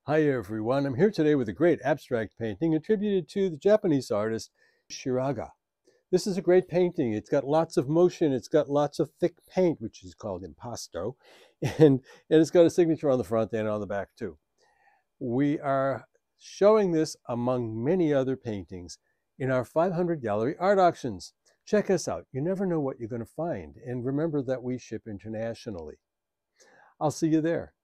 Hi everyone, I'm here today with a great abstract painting attributed to the Japanese artist Shiraga. This is a great painting. It's got lots of motion, it's got lots of thick paint, which is called impasto, and it's got a signature on the front and on the back too. We are showing this among many other paintings in our 500 gallery art auctions. Check us out. You never know what you're going to find, and remember that we ship internationally. I'll see you there.